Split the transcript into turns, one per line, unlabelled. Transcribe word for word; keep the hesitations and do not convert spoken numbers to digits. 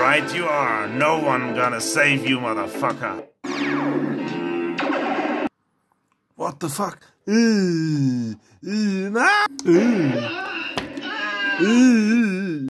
right you are. No one gonna save you, motherfucker. What the fuck? Uh, uh, nah. uh, uh.